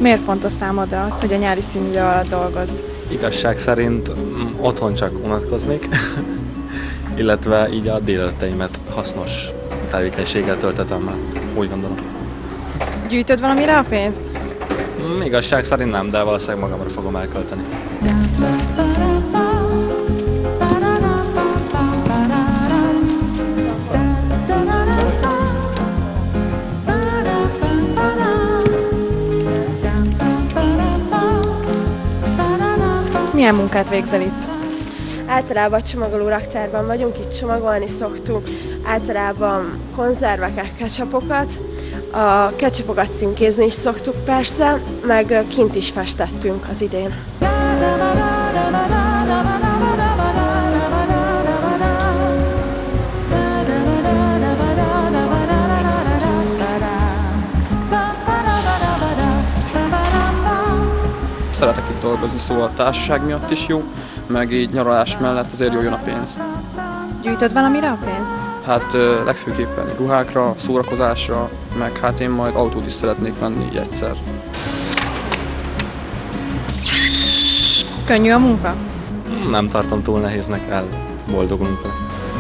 Miért fontos számodra az, hogy a nyári szünidő alatt dolgozz? Igazság szerint otthon csak unatkoznék, illetve így a délelőtteimet hasznos tevékenységgel töltetem már, úgy gondolom. Gyűjtöd valamire a pénzt? Igazság szerint nem, de valószínűleg magamra fogom elkölteni. Milyen munkát végzel itt? Általában a csomagoló raktárban vagyunk, itt csomagolni szoktunk, általában konzerveket, ketchupokat. A ketchupokat címkézni is szoktuk persze, meg kint is festettünk az idén. Szeretek itt dolgozni, szóval a társaság miatt is jó, meg így nyaralás mellett azért jön a pénz. Gyűjtöd valamire a pénzt? Hát legfőképpen ruhákra, szórakozásra, meg hát én majd autót is szeretnék venni így egyszer. Könnyű a munka? Nem tartom túl nehéznek, elboldogulunk vele.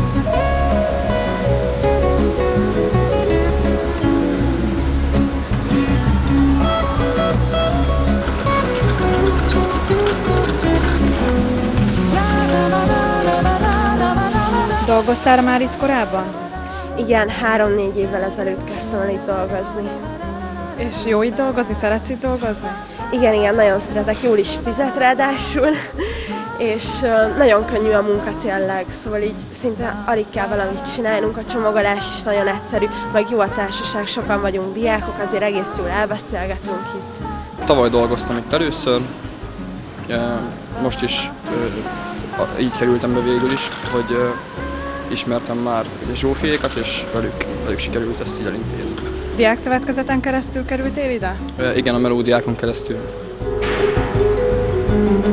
Dolgoztál már itt korábban? Igen, 3-4 évvel ezelőtt kezdtem el itt dolgozni. És jó itt dolgozni? Szeretsz itt dolgozni? Igen, nagyon szeretek, jól is fizet ráadásul, és nagyon könnyű a munka tényleg, szóval így szinte alig kell valamit csinálnunk, a csomagolás is nagyon egyszerű, meg jó a társaság, sokan vagyunk diákok, azért egész jól elbeszélgetünk itt. Tavaly dolgoztam itt először, most is így kerültem be végül is, hogy ismertem már Zsófiékat, és velük sikerült ezt így elintézni. Diákszövetkezeten keresztül kerültél ide? Igen, a Melódiákon keresztül.